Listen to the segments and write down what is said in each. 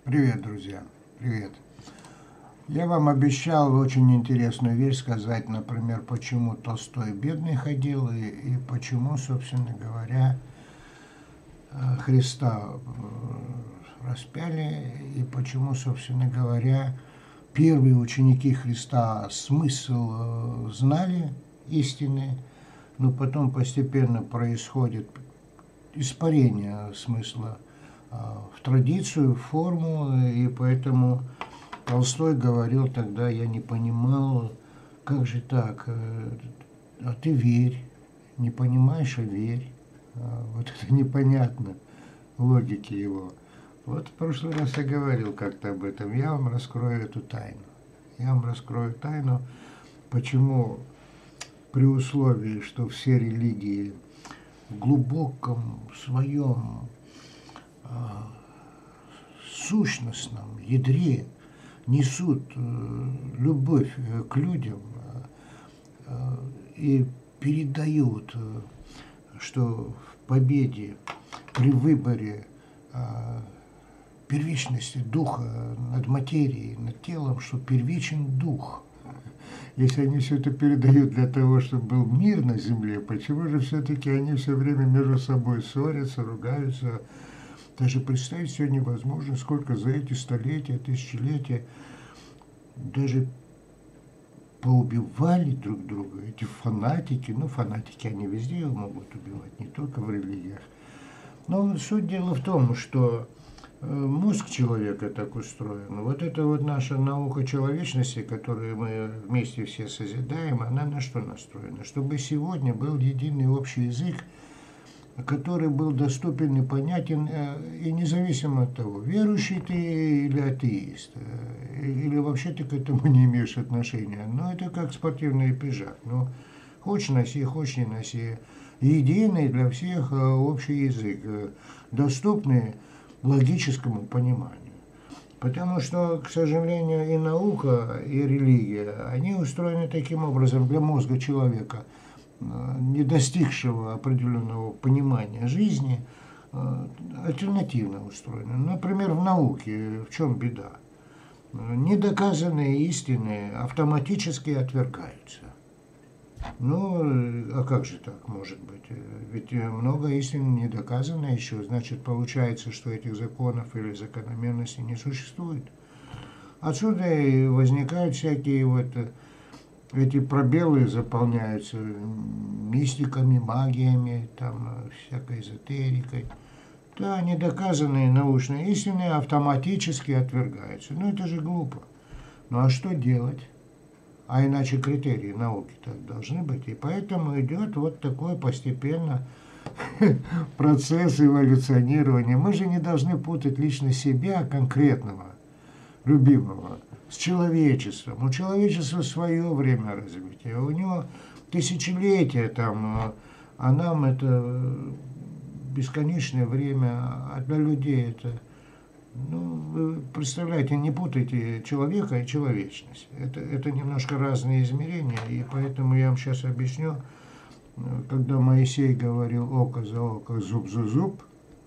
Привет, друзья. Привет. Я вам обещал очень интересную вещь сказать, например, почему Толстой бедный ходил и почему, собственно говоря, Христа распяли, и почему, собственно говоря, первые ученики Христа смысл знали истины, но потом постепенно происходит испарение смысла в традицию, в форму, и поэтому Толстой говорил тогда, я не понимал, как же так, а ты верь, не понимаешь, а верь. Вот это непонятно, логики его. Вот в прошлый раз я говорил как-то об этом, я вам раскрою эту тайну. Я вам раскрою тайну, почему при условии, что все религии в глубоком своем сущностном ядре несут любовь к людям и передают, что в победе при выборе первичности духа над материей, над телом, что первичен дух. Если они все это передают для того, чтобы был мир на земле, почему же все-таки они все время между собой ссорятся, ругаются? Даже представить себе невозможно, сколько за эти столетия, тысячелетия даже поубивали друг друга, эти фанатики. Ну, фанатики, они везде могут убивать, не только в религиях. Но суть дела в том, что мозг человека так устроен. Вот это вот наша наука человечности, которую мы вместе все созидаем, она на что настроена? Чтобы сегодня был единый общий язык, который был доступен и понятен, и независимо от того, верующий ты или атеист, или вообще ты к этому не имеешь отношения. Но это как спортивный пиджак. Ну, хочешь носи, хочешь не носи. Единый для всех общий язык, доступный логическому пониманию. Потому что, к сожалению, и наука, и религия, они устроены таким образом для мозга человека, не достигшего определенного понимания жизни, альтернативно устроены. Например, в науке в чем беда? Недоказанные истины автоматически отвергаются. Ну, а как же так может быть? Ведь много истин не доказано еще, значит, получается, что этих законов или закономерностей не существует. Отсюда и возникают всякие вот эти пробелы, заполняются мистиками, магиями, там, всякой эзотерикой. Да, недоказанные научные истины автоматически отвергаются. Ну, это же глупо. Ну, а что делать? А иначе критерии науки так должны быть. И поэтому идет вот такой постепенно процесс эволюционирования. Мы же не должны путать лично себя, конкретного, любимого, с человечеством. У человечества свое время развития, у него тысячелетия там, а нам это бесконечное время, а для людей это... Ну, вы представляете, не путайте человека и человечность. Это немножко разные измерения, и поэтому я вам сейчас объясню, когда Моисей говорил око за око, зуб за зуб,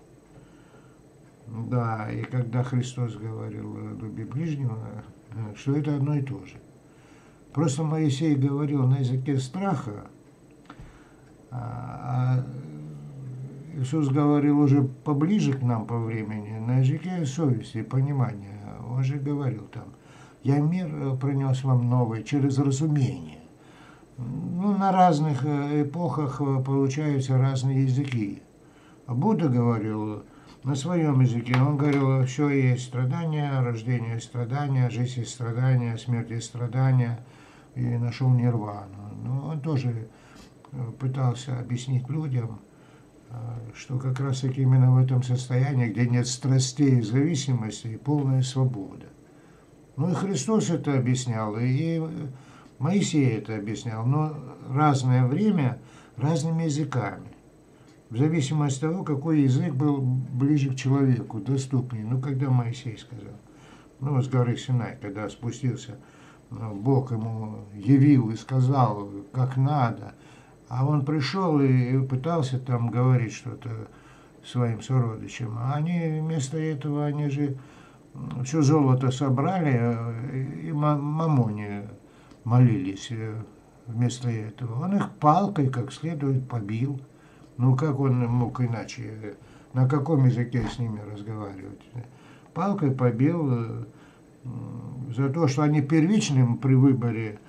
да, и когда Христос говорил люби ближнего, что это одно и то же. Просто Моисей говорил на языке страха, а Иисус говорил уже поближе к нам по времени, на языке совести и понимания. Он же говорил там, я мир принес вам новый через разумение. Ну, на разных эпохах получаются разные языки. А Будда говорил на своем языке, он говорил, все есть страдания, рождение есть страдания, жизнь есть страдания, смерть есть страдания, и нашел нирвану. Но он тоже пытался объяснить людям, что как раз таки именно в этом состоянии, где нет страстей и зависимостей, полная свобода. Ну и Христос это объяснял, и Моисей это объяснял, но разное время разными языками. В зависимости от того, какой язык был ближе к человеку, доступнее. Ну, когда Моисей сказал, ну, с горы Синай, когда спустился, Бог ему явил и сказал, как надо, а он пришел и пытался там говорить что-то своим сородичам. А они вместо этого, они же все золото собрали, и Мамоне молились вместо этого. Он их палкой как следует побил. Ну как он мог иначе? На каком языке с ними разговаривать? Палкой побил за то, что они первичным при выборе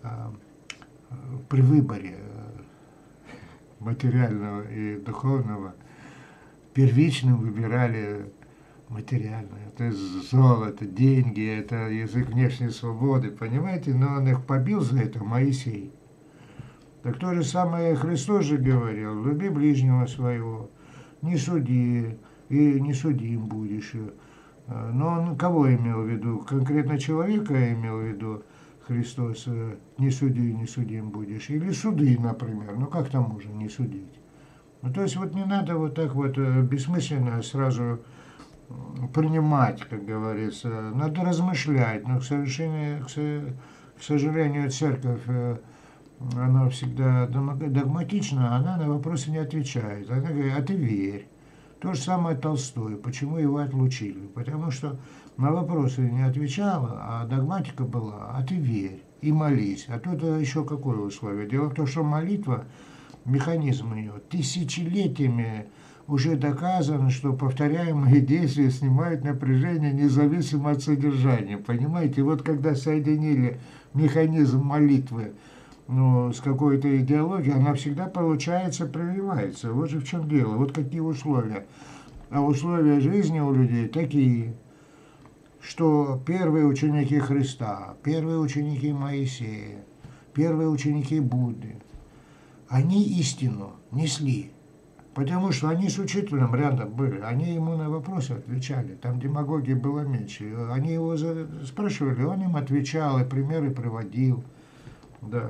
материального и духовного, первичным выбирали материальное. Это золото, деньги, это язык внешней свободы, понимаете? Но он их побил за это, Моисей. Так то же самое Христос же говорил: люби ближнего своего, не суди, и не судим будешь. Но он кого имел в виду? Конкретно человека имел в виду Христос: не суди, не судим будешь. Или суды, например. Ну как там можно не судить? Ну то есть вот не надо вот так вот бессмысленно сразу принимать, как говорится. Надо размышлять. Но, к сожалению, церковь, она всегда догматична, она на вопросы не отвечает. Она говорит: а ты верь. То же самое Толстой. Почему его отлучили? Потому что на вопросы не отвечала, а догматика была: а ты верь и молись. А тут еще какое условие? Дело в том, что молитва, механизм ее, тысячелетиями уже доказано, что повторяемые действия снимают напряжение независимо от содержания. Понимаете, вот когда соединили механизм молитвы с какой-то идеологией, она всегда, получается, прививается. Вот же в чем дело. Вот какие условия. А условия жизни у людей такие, что первые ученики Христа, первые ученики Моисея, первые ученики Будды, они истину несли. Потому что они с учителем рядом были, они ему на вопросы отвечали, там демагогии было меньше. Они его спрашивали, он им отвечал, и примеры приводил. Да.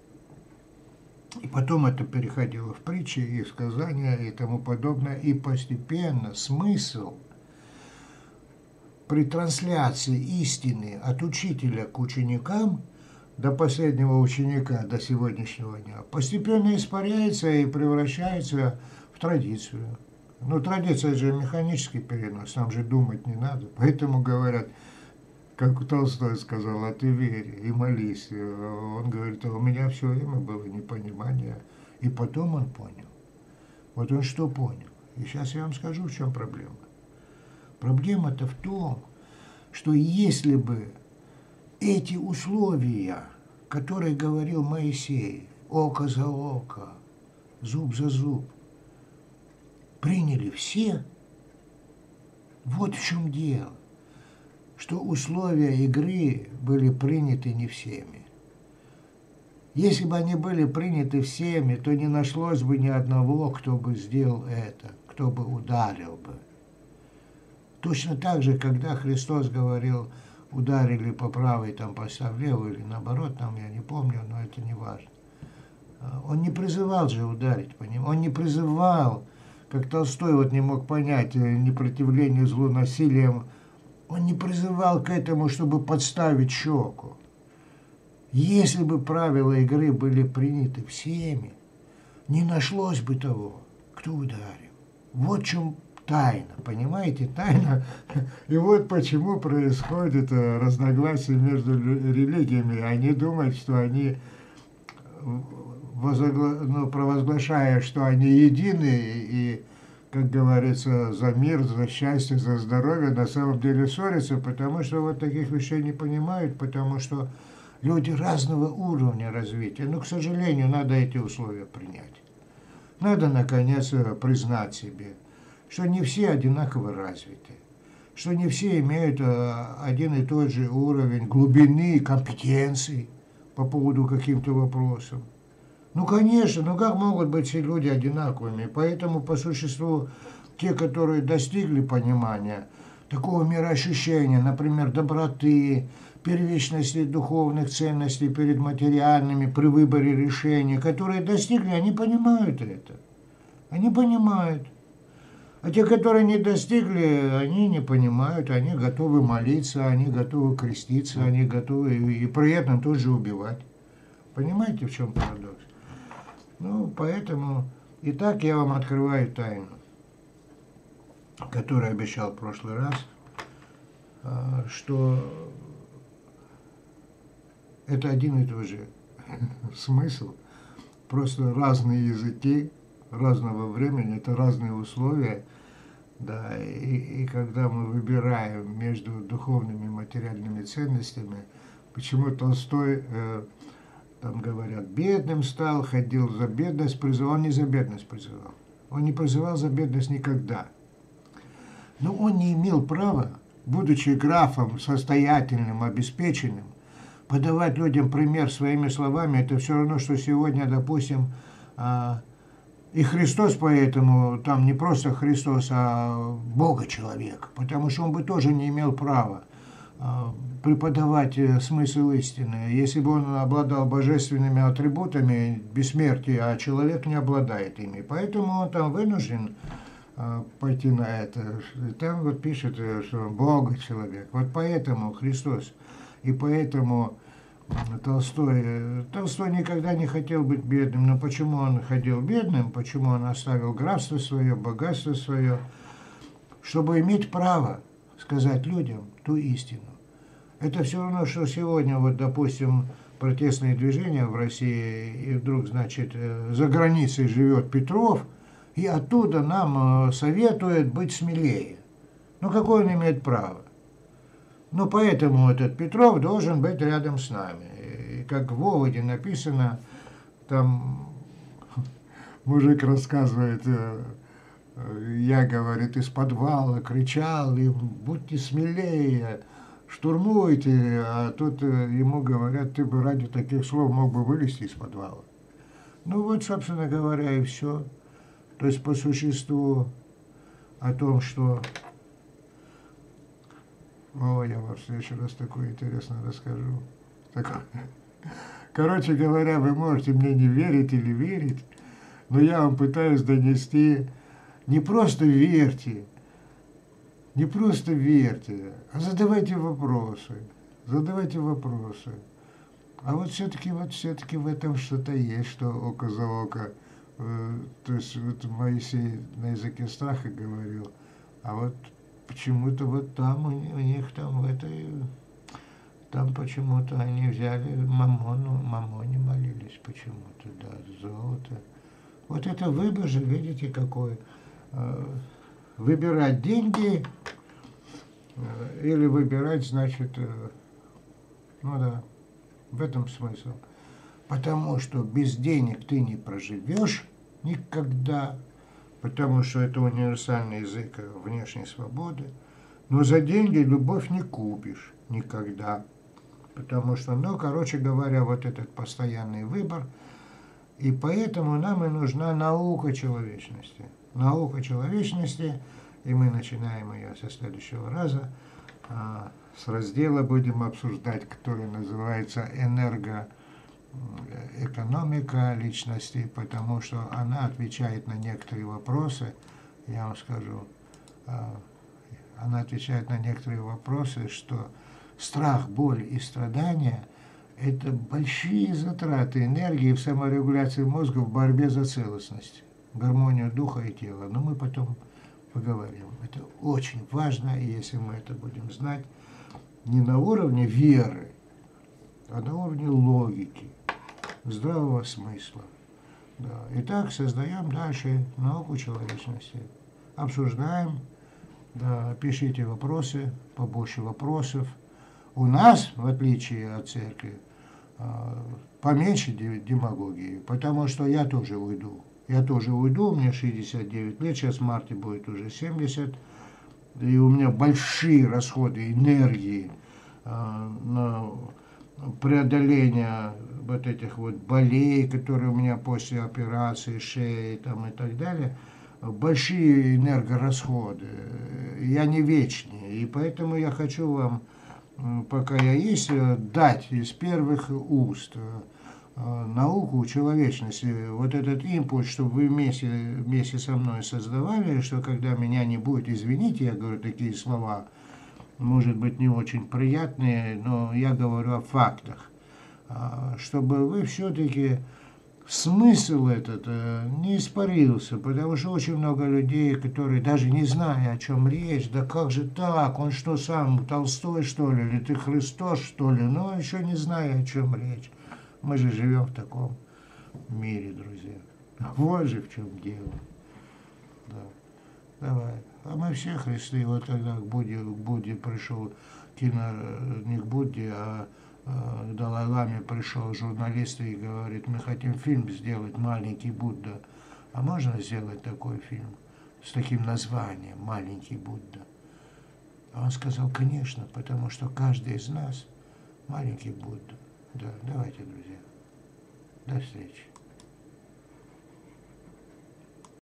И потом это переходило в притчи и в сказания и тому подобное. И постепенно смысл при трансляции истины от учителя к ученикам, до последнего ученика, до сегодняшнего дня, постепенно испаряется и превращается в традицию. Но традиция же механический перенос, там же думать не надо. Поэтому говорят, как Толстой сказал: а ты верь и молись. Он говорит: а у меня все время было непонимание. И потом он понял. Вот он что понял. И сейчас я вам скажу, в чем проблема. Проблема-то в том, что если бы эти условия, которые говорил Моисей, око за око, зуб за зуб, приняли все, вот в чем дело. Что условия игры были приняты не всеми. Если бы они были приняты всеми, то не нашлось бы ни одного, кто бы сделал это, кто бы ударил бы. Точно так же, когда Христос говорил: ударили по правой, там поставь левую, или наоборот, там я не помню, но это не важно. Он не призывал же ударить по ним, он не призывал, как Толстой вот не мог понять, непротивление злу насилием. Он не призывал к этому, чтобы подставить щеку. Если бы правила игры были приняты всеми, не нашлось бы того, кто ударил. Вот в чем тайна, понимаете, тайна. И вот почему происходит разногласие между религиями. Они думают, что они, провозглашая, что они едины и, как говорится, за мир, за счастье, за здоровье, на самом деле ссорятся, потому что вот таких вещей не понимают, потому что люди разного уровня развития. Но, к сожалению, надо эти условия принять. Надо, наконец, признать себе, что не все одинаково развиты, что не все имеют один и тот же уровень глубины компетенций по поводу каких-то вопросов. Ну, конечно, но как могут быть все люди одинаковыми? Поэтому, по существу, те, которые достигли понимания такого мироощущения, например, доброты, первичности духовных ценностей перед материальными при выборе решений, которые достигли, они понимают это. Они понимают. А те, которые не достигли, они не понимают, они готовы молиться, они готовы креститься, они готовы и при этом тоже убивать. Понимаете, в чем парадокс? Ну, поэтому, итак, я вам открываю тайну, которую обещал в прошлый раз. что это один и тот же смысл, просто разные языки разного времени, это разные условия, да, и когда мы выбираем между духовными и материальными ценностями, почему Толстой, там говорят, бедным стал, ходил за бедность, призывал, он не за бедность призывал, он не призывал за бедность никогда, но он не имел права, будучи графом состоятельным, обеспеченным, подавать людям пример своими словами. Это все равно, что сегодня, допустим, и Христос поэтому, там не просто Христос, а Бога-человек, потому что он бы тоже не имел права преподавать смысл истины. Если бы он обладал божественными атрибутами бессмертия, а человек не обладает ими. Поэтому он там вынужден пойти на это. Там вот пишет, что Бога-человек. Вот поэтому Христос и поэтому Толстой никогда не хотел быть бедным. Но почему он ходил бедным? Почему он оставил графство свое, богатство свое? Чтобы иметь право сказать людям ту истину. Это все равно, что сегодня, вот, допустим, протестные движения в России, и вдруг, значит, за границей живет Петров, и оттуда нам советует быть смелее. Ну, какое он имеет право? Ну, поэтому этот Петров должен быть рядом с нами. И как в Володе написано, там мужик рассказывает, я, говорит, из подвала кричал им, будьте смелее, штурмуйте, а тут ему говорят, ты бы ради таких слов мог бы вылезти из подвала. Ну вот, собственно говоря, и все. То есть по существу о том, что... О, я вам в следующий раз такое интересное расскажу. Короче говоря, вы можете мне не верить или верить, но я вам пытаюсь донести, не просто верьте, а задавайте вопросы. А вот все-таки в этом что-то есть, что око за око. То есть вот Моисей на языке страха говорил, а вот почему-то вот там у них там в этой, там почему-то они взяли мамоне молились почему-то, да, золото. Вот это выбор же, видите, какой. Выбирать деньги или выбирать, значит, ну да, в этом смысл. Потому что без денег ты не проживешь никогда, потому что это универсальный язык внешней свободы. Но за деньги любовь не купишь никогда. Потому что, ну, короче говоря, вот этот постоянный выбор. И поэтому нам и нужна наука человечности. Наука человечности, и мы начинаем ее со следующего раза. С раздела будем обсуждать, который называется «Энергоэкономика личности», потому что она отвечает на некоторые вопросы, я вам скажу, она отвечает на некоторые вопросы, что страх, боль и страдания – это большие затраты энергии в саморегуляции мозга в борьбе за целостность, гармонию духа и тела. Но мы потом поговорим. Это очень важно, и если мы это будем знать не на уровне веры, а на уровне логики, здравого смысла. Да. Итак, создаем дальше науку человечности. Обсуждаем, да, пишите вопросы, побольше вопросов. У нас, в отличие от церкви, поменьше демагогии, потому что я тоже уйду. Мне 69 лет, сейчас в марте будет уже 70, и у меня большие расходы энергии на преодоление вот этих вот болей, которые у меня после операции шеи там, и так далее. Большие энергорасходы. Я не вечный, и поэтому я хочу вам, пока я есть, дать из первых уст науку человечности, вот этот импульс, чтобы вы вместе со мной создавали, что когда меня не будет, извините, я говорю такие слова, может быть, не очень приятные, но я говорю о фактах, чтобы вы все-таки смысл этот не испарился, потому что очень много людей, которые даже не зная, о чем речь, да как же так, он что сам, Толстой что ли, или ты Христос что ли, но еще не зная, о чем речь. Мы же живем в таком мире, друзья. Вот же в чем дело. Да. Давай. А мы все Христы. Вот тогда к Будде пришел не к Будде, а к Далай-Ламе пришел журналист и говорит, мы хотим фильм сделать «Маленький Будда». А можно сделать такой фильм с таким названием «Маленький Будда»? А он сказал, конечно, потому что каждый из нас маленький Будда. Да, давайте, друзья. До встречи.